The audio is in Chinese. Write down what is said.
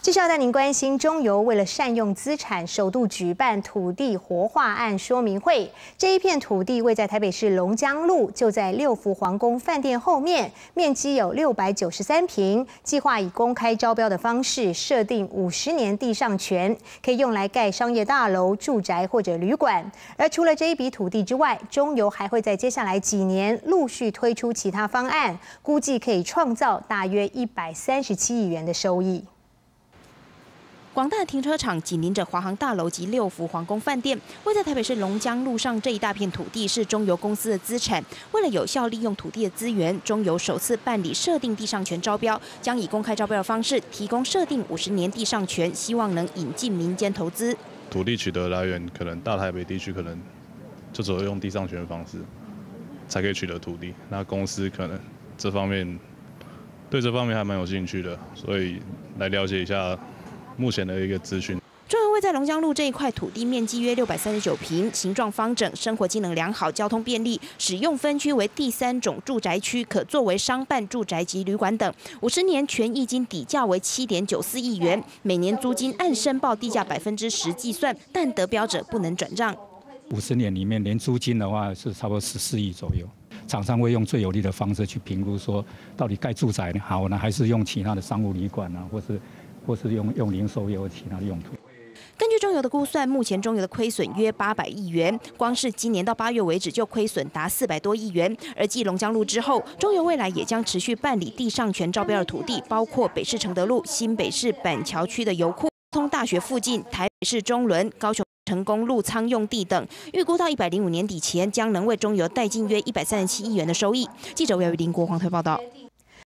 继续要带您关心，中油为了善用资产，首度举办土地活化案说明会。这一片土地位在台北市龙江路，就在六福皇宫饭店后面，面积有693坪。计划以公开招标的方式，设定50年地上权，可以用来盖商业大楼、住宅或者旅馆。而除了这一笔土地之外，中油还会在接下来几年陆续推出其他方案，估计可以创造大约137亿元的收益。 广大停车场紧邻着华航大楼及六福皇宫饭店，位在台北市龙江路上这一大片土地是中油公司的资产。为了有效利用土地的资源，中油首次办理设定地上权招标，将以公开招标的方式提供设定50年地上权，希望能引进民间投资。 土地取得来源可能大台北地区可能就只有用地上权的方式才可以取得土地，那公司可能这方面还蛮有兴趣的，所以来了解一下。 目前的一个资讯， 中油位在龙江路这一块土地面积约639坪，形状方整，生活机能良好，交通便利，使用分区为第3种住宅区，可作为商办住宅及旅馆等。50年权益金底价为7.94亿元，每年租金按申报地价10%计算，但得标者不能转让。 50年里面，年租金的话是差不多14亿左右。 厂商会用最有利的方式去评估，说到底盖住宅好呢，还是用其他的商务旅馆啊，或是用零售业或其他的用途。 根据中油的估算，目前中油的亏损约800亿元，光是今年到8月为止就亏损达400多亿元。而继龙江路之后，中油未来也将持续办理地上权招标的土地，包括北市承德路、新北市板桥区的油库、通大学附近、台北市中仑、高雄。 成功陆仓用地等，预估到105年底前，将能为中油带进约137亿元的收益。记者魏林国黄推报道。